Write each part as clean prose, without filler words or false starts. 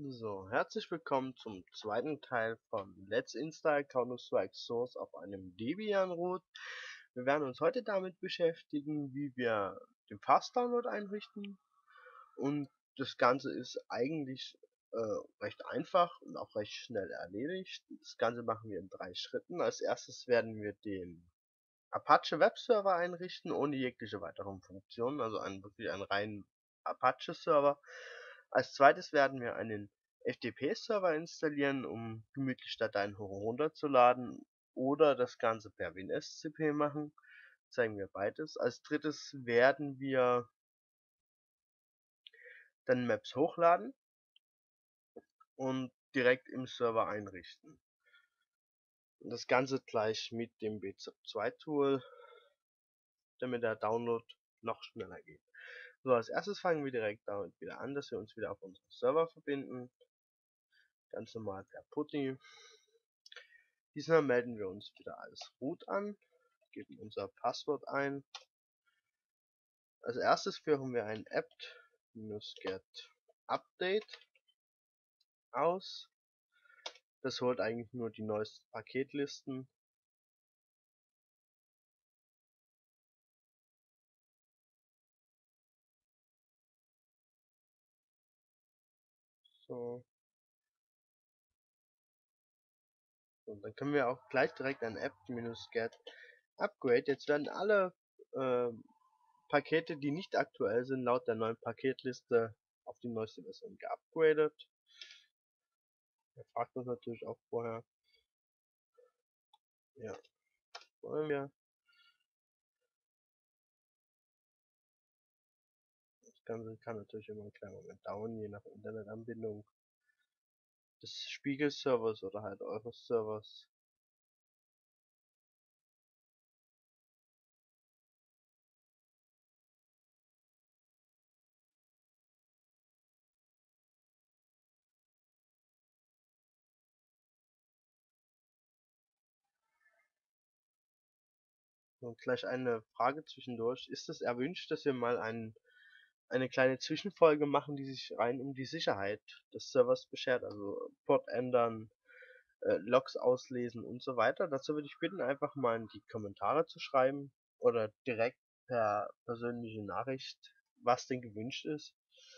So, herzlich willkommen zum zweiten Teil von Let's Install Counter-Strike Source auf einem Debian-Root. Wir werden uns heute damit beschäftigen, wie wir den Fast-Download einrichten. Und das Ganze ist eigentlich recht einfach und auch recht schnell erledigt. Das Ganze machen wir in 3 Schritten. Als erstes werden wir den Apache Webserver einrichten, ohne jegliche weiteren Funktionen, also wirklich einen reinen Apache-Server. Als zweites werden wir einen FTP-Server installieren, um gemütlich Dateien hoch und runter zu laden, oder das Ganze per WinSCP machen. Zeigen wir beides. Als drittes werden wir dann Maps hochladen und direkt im Server einrichten. Und das Ganze gleich mit dem BZIP2-Tool, damit der Download noch schneller geht. So, als erstes fangen wir direkt damit wieder an, dass wir uns wieder auf unseren Server verbinden. Ganz normal per PuTTY. Diesmal melden wir uns wieder als Root an, geben unser Passwort ein. Als erstes führen wir ein apt-get update aus. Das holt eigentlich nur die neuesten Paketlisten. So. Und dann können wir auch gleich direkt ein apt-get upgrade. Jetzt werden alle Pakete, die nicht aktuell sind, laut der neuen Paketliste auf die neueste Version geupgradet. Er fragt uns natürlich auch vorher. Ja, wollen wir. Das Ganze kann natürlich immer einen kleinen Moment dauern, je nach Internetanbindung des Spiegelservers oder halt eures Servers. Und gleich eine Frage zwischendurch. Ist es erwünscht, dass wir mal eine kleine Zwischenfolge machen, die sich rein um die Sicherheit des Servers beschert, also Port ändern, Logs auslesen und so weiter? Dazu würde ich bitten, einfach mal in die Kommentare zu schreiben oder direkt per persönliche Nachricht, was denn gewünscht ist.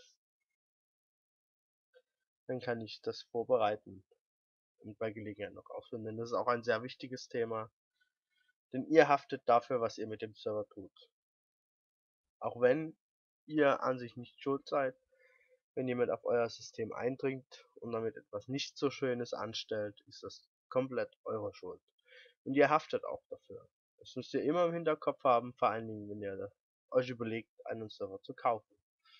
Dann kann ich das vorbereiten und bei Gelegenheit noch ausführen, denn das ist auch ein sehr wichtiges Thema. Denn ihr haftet dafür, was ihr mit dem Server tut. Auch wenn ihr an sich nicht schuld seid, wenn jemand auf euer System eindringt und damit etwas nicht so Schönes anstellt, ist das komplett eure Schuld. Und ihr haftet auch dafür. Das müsst ihr immer im Hinterkopf haben, vor allen Dingen, wenn ihr euch überlegt, einen Server zu kaufen.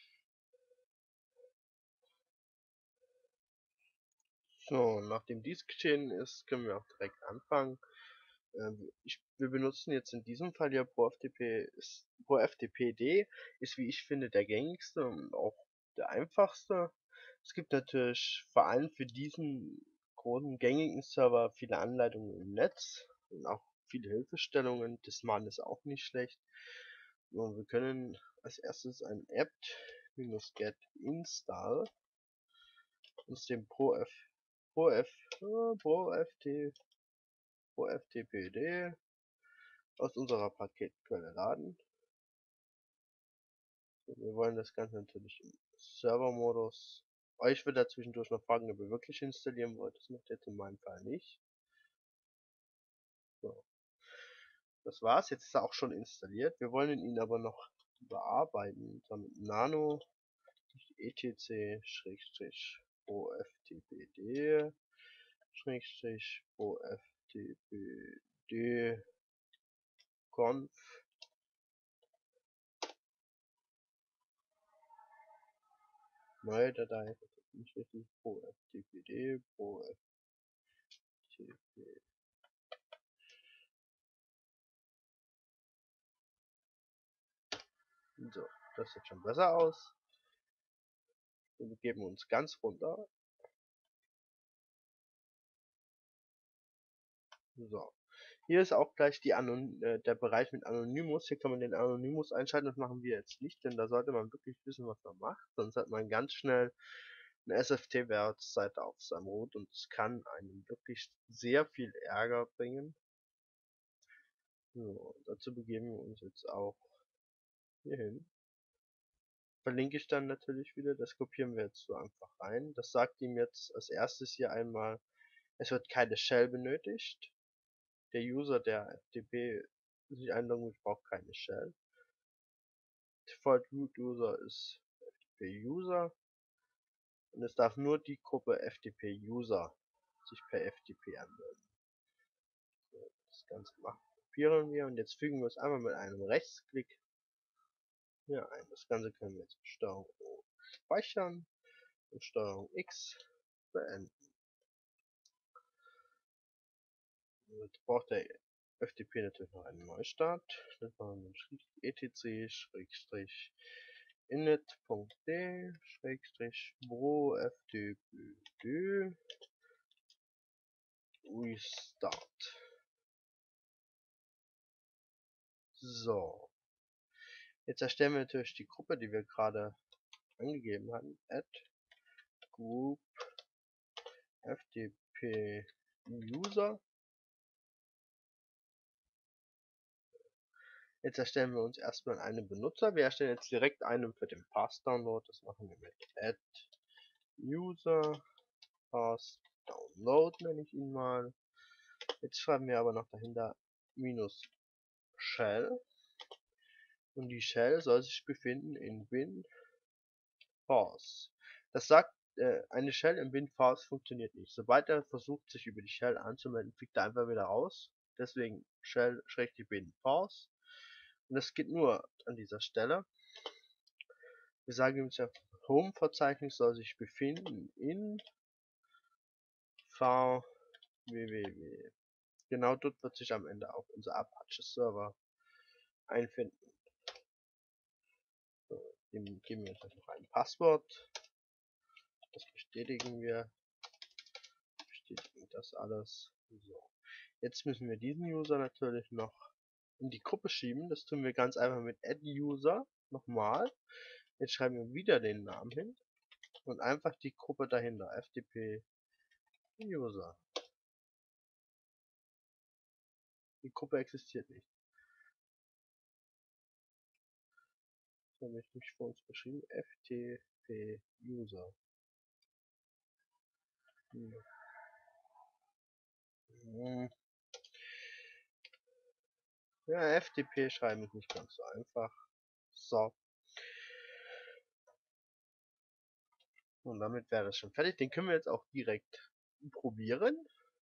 So, nachdem dies geschehen ist, können wir auch direkt anfangen. Wir benutzen jetzt in diesem Fall ja ProFTPD, ist wie ich finde der gängigste und auch der einfachste. Es gibt natürlich vor allem für diesen großen gängigen Server viele Anleitungen im Netz und auch viele Hilfestellungen. Das Man ist auch nicht schlecht. Und wir können als erstes ein apt-get install uns den ProFTPD aus unserer Paketquelle laden. Wir wollen das Ganze natürlich im Servermodus. Euch wird da zwischendurch noch fragen, ob ihr wirklich installieren wollt. Das macht jetzt in meinem Fall nicht. So, das war's. Jetzt ist er auch schon installiert. Wir wollen ihn aber noch bearbeiten. Damit nano etc/oftpd oftpd conf neue Datei, nicht richtig, oftpd so, das sieht schon besser aus. Wir begeben uns ganz runter. So. Hier ist auch gleich der Bereich mit Anonymous. Hier kann man den Anonymous einschalten. Das machen wir jetzt nicht, denn da sollte man wirklich wissen, was man macht. Sonst hat man ganz schnell Ein SFT wäre zurzeit auf seinem Root und es kann einem wirklich sehr viel Ärger bringen. So, dazu begeben wir uns jetzt auch hier hin. Verlinke ich dann natürlich wieder, das kopieren wir jetzt so einfach rein. Das sagt ihm jetzt als erstes hier einmal, es wird keine Shell benötigt. Der User, der FTP sich einloggen will, braucht keine Shell. Default Root User ist FTP User und es darf nur die Gruppe FTP User sich per FTP anmelden. So, das Ganze kopieren wir und jetzt fügen wir es einmal mit einem Rechtsklick hier ein. Das Ganze können wir jetzt mit Steuerung O speichern und Steuerung X beenden. Jetzt braucht der FTP natürlich noch einen Neustart. Das machen wir mit etc/init.d/bro ftp restart. So, jetzt erstellen wir natürlich die Gruppe, die wir gerade angegeben hatten. Add group ftp user. Jetzt erstellen wir uns erstmal einen Benutzer. Wir erstellen jetzt direkt einen für den Fast-Download. Das machen wir mit add user Fast-Download, nenne ich ihn mal. Jetzt schreiben wir aber noch dahinter minus shell. Und die Shell soll sich befinden in bin force. Das sagt, eine Shell im bin force funktioniert nicht. Sobald er versucht, sich über die Shell anzumelden, fliegt er einfach wieder raus. Deswegen shell-bin force. Und das geht nur an dieser Stelle. Wir sagen ihm ja, Home-Verzeichnis soll sich befinden in vww. Genau dort wird sich am Ende auch unser Apache-Server einfinden. So, dem geben wir jetzt noch ein Passwort. Das bestätigen wir. Bestätigen das alles. So. Jetzt müssen wir diesen User natürlich noch in die Gruppe schieben. Das tun wir ganz einfach mit add user. Nochmal. Jetzt schreiben wir wieder den Namen hin. Und einfach die Gruppe dahinter. FTP User. Die Gruppe existiert nicht. Das habe ich nicht vor uns beschrieben. FTP User. Ja, FTP schreiben ist nicht ganz so einfach. So. Und damit wäre es schon fertig. Den können wir jetzt auch direkt probieren.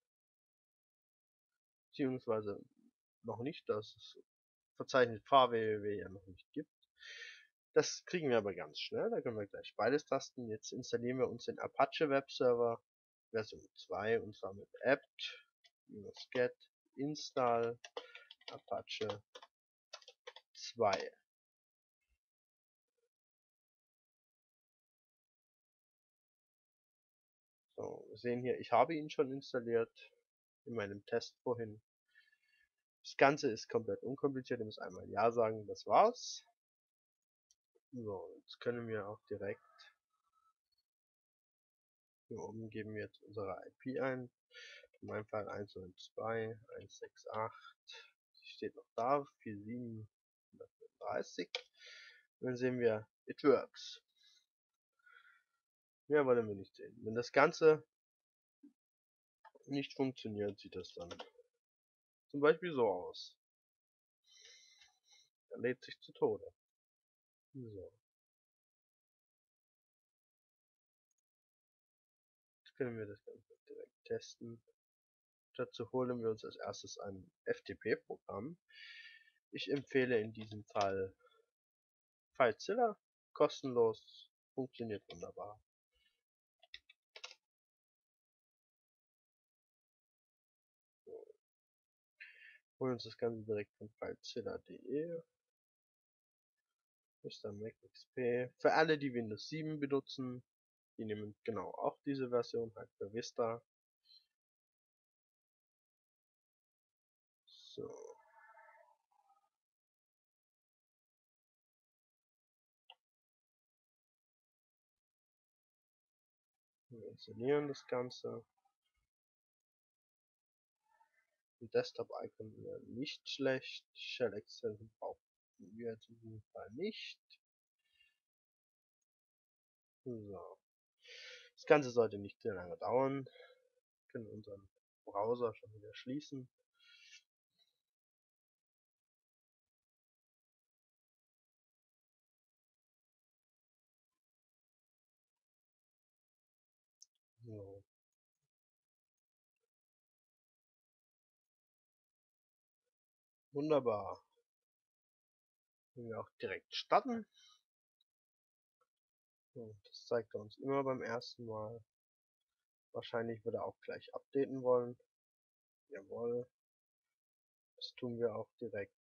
Beziehungsweise noch nicht, dass es Verzeichnis vww ja noch nicht gibt. Das kriegen wir aber ganz schnell. Da können wir gleich beides tasten. Jetzt installieren wir uns den Apache Webserver Version 2 und zwar mit apt-get install Apache 2. So, wir sehen hier, ich habe ihn schon installiert in meinem Test vorhin. Das Ganze ist komplett unkompliziert, ihr müsst einmal Ja sagen, das war's. So, jetzt können wir auch direkt hier oben geben wir jetzt unsere IP ein. In meinem Fall 192.168. Steht noch da, 4730. Und dann sehen wir, it works. Mehr wollen wir nicht sehen. Wenn das Ganze nicht funktioniert, sieht das dann zum Beispiel so aus. Er lädt sich zu Tode. So. Jetzt können wir das Ganze direkt testen. Dazu holen wir uns als erstes ein FTP-Programm. Ich empfehle in diesem Fall FileZilla, kostenlos, funktioniert wunderbar. So. Holen uns das Ganze direkt von filezilla.de. Mr. Mac XP. Für alle, die Windows 7 benutzen, die nehmen genau auch diese Version, halt für Vista. So. Wir installieren das Ganze. Ein Desktop-Icon wäre nicht schlecht. Shell Extension brauchen wir jetzt in diesem Fall nicht. So. Das Ganze sollte nicht sehr lange dauern. Wir können unseren Browser schon wieder schließen. So. Wunderbar. Können wir auch direkt starten. So, das zeigt er uns immer beim ersten Mal. Wahrscheinlich wird er auch gleich updaten wollen. Jawohl. Das tun wir auch direkt.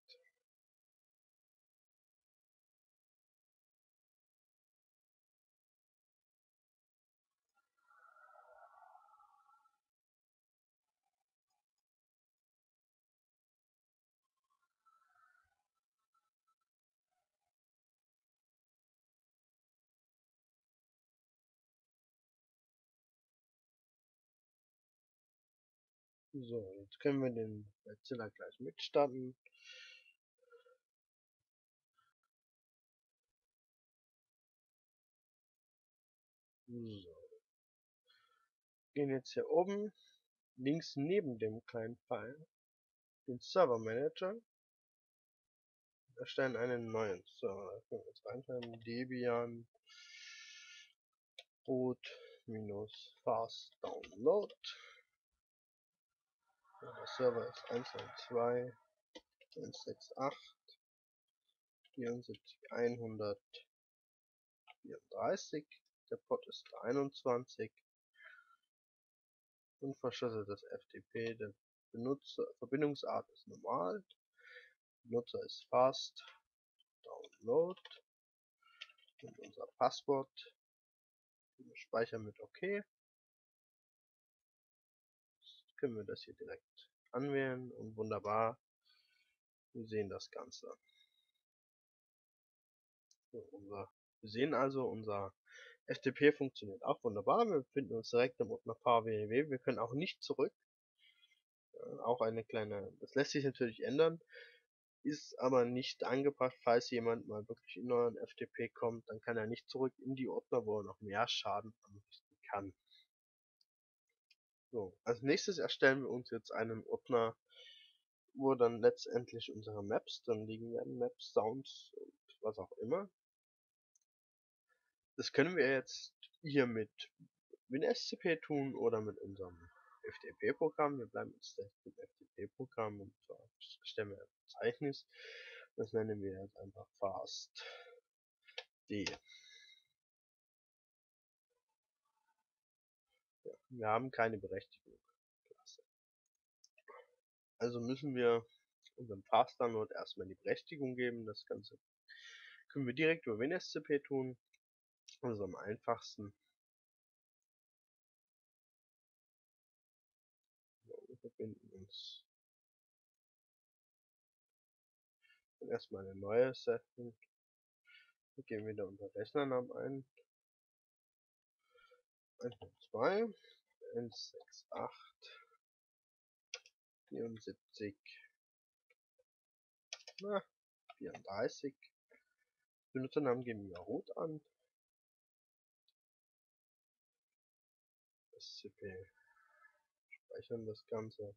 So, jetzt können wir den Mozilla gleich mitstarten. So, gehen jetzt hier oben links neben dem kleinen Pfeil den Server Manager, erstellen einen neuen Server. Da können wir jetzt reinschreiben Debian root-fast download. Ja, der Server ist 192.168.74.134. Der Port ist 21. Unverschlüsseltes FTP. Der Verbindungsart ist normal. Benutzer ist fast download. Und unser Passwort. Wir speichern mit OK. Jetzt können wir das hier direkt anwählen und wunderbar. Wir sehen das Ganze. So, wir sehen also, unser FTP funktioniert auch wunderbar. Wir befinden uns direkt im Ordner pww. Wir können auch nicht zurück. Auch eine kleine, das lässt sich natürlich ändern, ist aber nicht angebracht, falls jemand mal wirklich in euren FTP kommt, dann kann er nicht zurück in die Ordner, wo er noch mehr Schaden anrichten kann. So, als nächstes erstellen wir uns jetzt einen Ordner, wo dann letztendlich unsere Maps drin liegen werden, Maps, Sounds und was auch immer. Das können wir jetzt hier mit WinSCP tun oder mit unserem FTP-Programm. Wir bleiben jetzt mit dem FTP-Programm und zwar stellen wir ein Verzeichnis. Das nennen wir jetzt einfach fast D. Ja, wir haben keine Berechtigung. Klasse. Also müssen wir unserem Fast Download erstmal die Berechtigung geben. Das Ganze können wir direkt über WinSCP tun. Also am einfachsten. So, wir verbinden uns erstmal eine neue Session. Wir geben wieder unser Rechnernamen ein. 102 168 74 34. Benutzernamen geben wir rot an. SCP speichern das Ganze.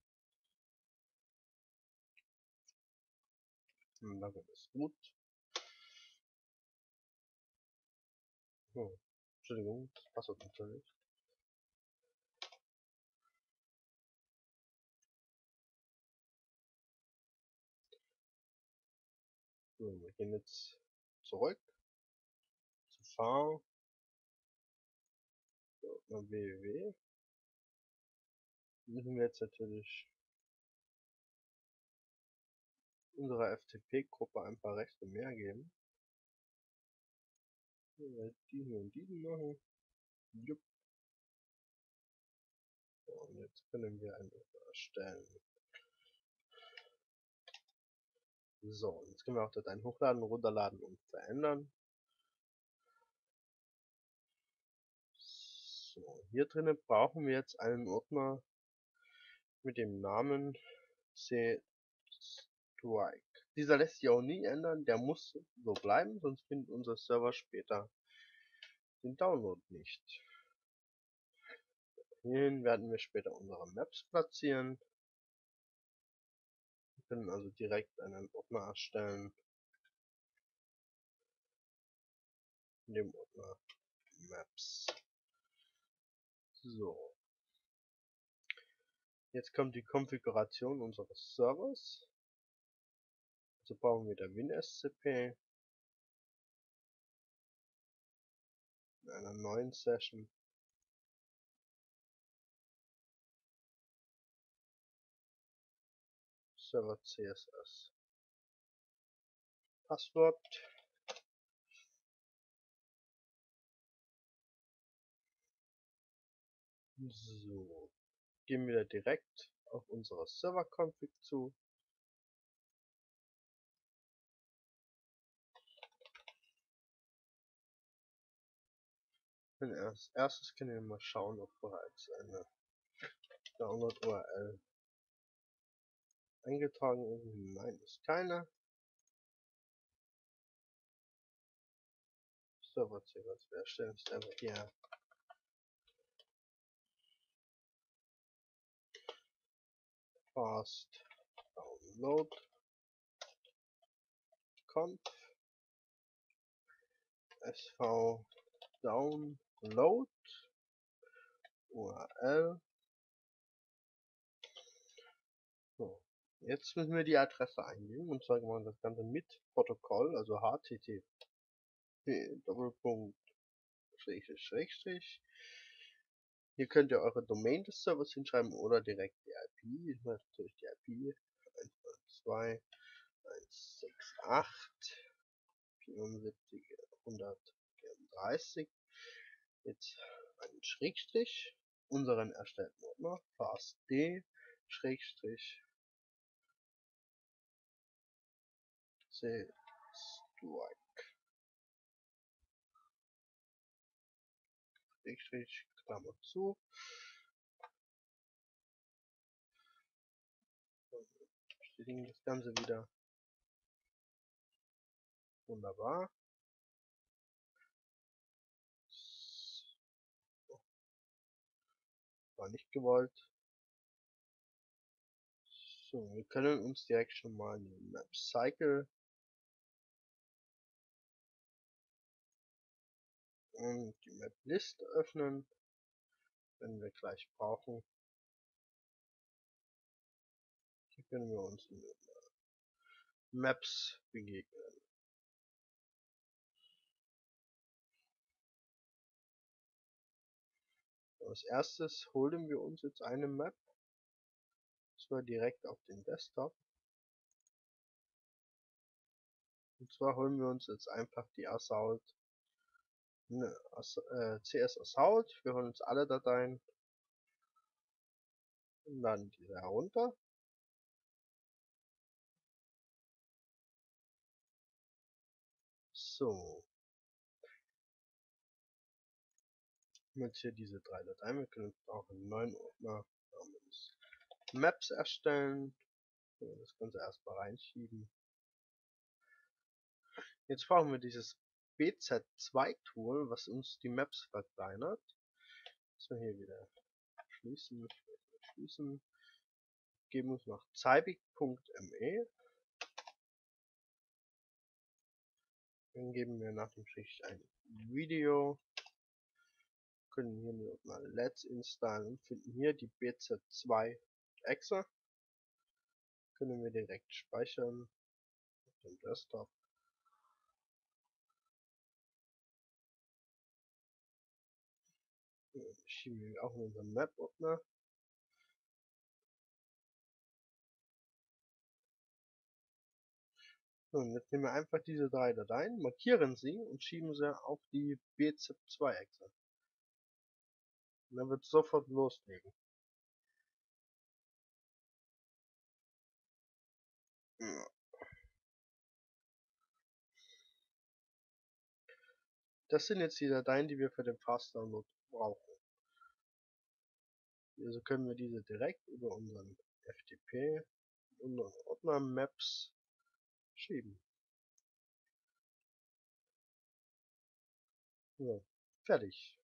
Darin ist gut. Oh, Entschuldigung, das Passwort natürlich. So, wir gehen jetzt zurück zu V. www. Müssen wir jetzt natürlich unserer FTP-Gruppe ein paar Rechte mehr geben. Diesen und diesen machen. Jupp. So, und jetzt können wir einen erstellen. So, jetzt können wir auch Dateien hochladen, runterladen und verändern. So, hier drinnen brauchen wir jetzt einen Ordner mit dem Namen C-Strike. Dieser lässt sich auch nie ändern, der muss so bleiben, sonst findet unser Server später den Download nicht. Hierhin werden wir später unsere Maps platzieren. Wir können also direkt einen Ordner erstellen, in dem Ordner Maps. So, jetzt kommt die Konfiguration unseres Servers. Also brauchen wir der WinSCP in einer neuen Session. Server CSS. Passwort. So, gehen wir direkt auf unsere Server-Config zu. Als erstes können wir mal schauen, ob bereits eine Download-URL eingetragen ist. Nein, ist keine. Server CSS. Wir erstellen es einfach hier. Fast Download Conf SV Download URL. So. Jetzt müssen wir die Adresse eingeben und zwar machen wir das Ganze mit Protokoll, also HTTP Doppelpunkt Schrägstrich. Hier könnt ihr eure Domain des Servers hinschreiben oder direkt die IP. Ich mache natürlich die IP 192.168.74.134. Jetzt einen Schrägstrich, unseren erstellten Ordner, fastd Schrägstrich C-Strike. Schrägstrich, Klammer zu. Bestätigen das Ganze wieder. Wunderbar. War nicht gewollt. So, wir können uns direkt schon mal die Map Cycle und die Map List öffnen, wenn wir gleich brauchen. Hier können wir uns in Maps begegnen. Als erstes holen wir uns jetzt eine Map, zwar direkt auf den Desktop. Und zwar holen wir uns jetzt einfach die Assault, CS Assault. Wir holen uns alle Dateien und laden diese herunter. So. Jetzt hier diese drei Dateien. Wir können auch einen neuen Ordner namens Maps erstellen. Das Ganze erstmal reinschieben. Jetzt brauchen wir dieses BZ2-Tool, was uns die Maps verkleinert. So, hier wieder schließen, schließen. Geben uns noch zeibig.me. Dann geben wir nach dem Strich ein Video. Können hier nur mal Let's installen und finden hier die BZ2 Exe. Können wir direkt speichern auf dem Desktop. Schieben wir auch in unseren Map-Ordner. So, und jetzt nehmen wir einfach diese drei Dateien, markieren sie und schieben sie auf die BZIP2-Exe. Und dann wird es sofort loslegen. Ja. Das sind jetzt die Dateien, die wir für den Fast Download brauchen. Also können wir diese direkt über unseren FTP, unseren Ordner Maps schieben. So, fertig.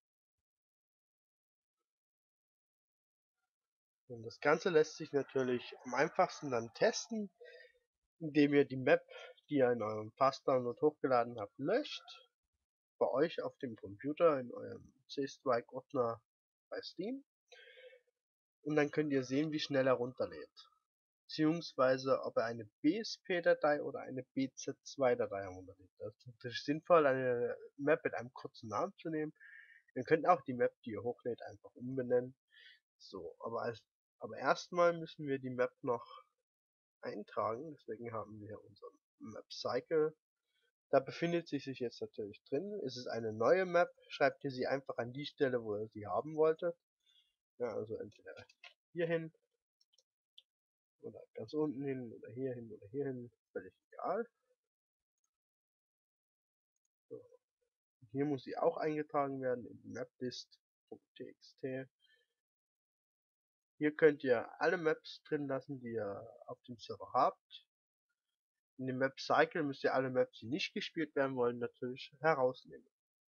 Und das Ganze lässt sich natürlich am einfachsten dann testen, indem ihr die Map, die ihr in eurem Fast-Download hochgeladen habt, löscht. Bei euch auf dem Computer in eurem C-Strike-Ordner bei Steam. Und dann könnt ihr sehen, wie schnell er runterlädt. Beziehungsweise ob er eine BSP-Datei oder eine BZ2-Datei herunterlädt. Das ist natürlich sinnvoll, eine Map mit einem kurzen Namen zu nehmen. Ihr könnt auch die Map, die ihr hochlädt, einfach umbenennen. So, aber erstmal müssen wir die Map noch eintragen. Deswegen haben wir unseren Map Cycle. Da befindet sie sich jetzt natürlich drin. Es ist eine neue Map. Schreibt ihr sie einfach an die Stelle, wo ihr sie haben wolltet. Ja, also entweder hier hin oder ganz unten hin oder hier hin oder hier hin. Völlig egal. So. Hier muss sie auch eingetragen werden in die maplist.txt. Hier könnt ihr alle Maps drin lassen, die ihr auf dem Server habt. In dem Map Cycle müsst ihr alle Maps, die nicht gespielt werden wollen, natürlich herausnehmen.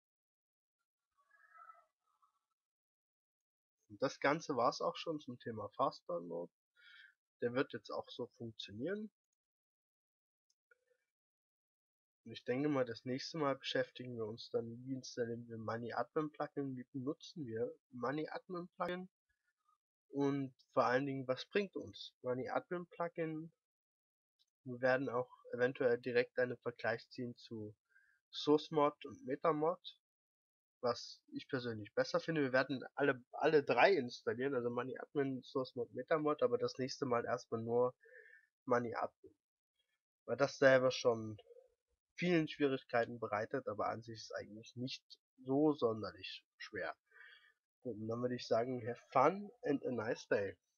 Und das Ganze war es auch schon zum Thema Fast Download. Der wird jetzt auch so funktionieren. Und ich denke mal, das nächste Mal beschäftigen wir uns dann, wie installieren wir MoneyAdmin Plugin, wie benutzen wir MoneyAdmin Plugin und vor allen Dingen, was bringt uns MoneyAdmin Plugin. Wir werden auch eventuell direkt einen Vergleich ziehen zu SourceMod und MetaMod, was ich persönlich besser finde. Wir werden alle drei installieren, also MoneyAdmin, SourceMod, MetaMod, aber das nächste Mal erstmal nur MoneyAdmin, weil das selber schon vielen Schwierigkeiten bereitet, aber an sich ist eigentlich nicht so sonderlich schwer. Gut, und dann würde ich sagen, have fun and a nice day.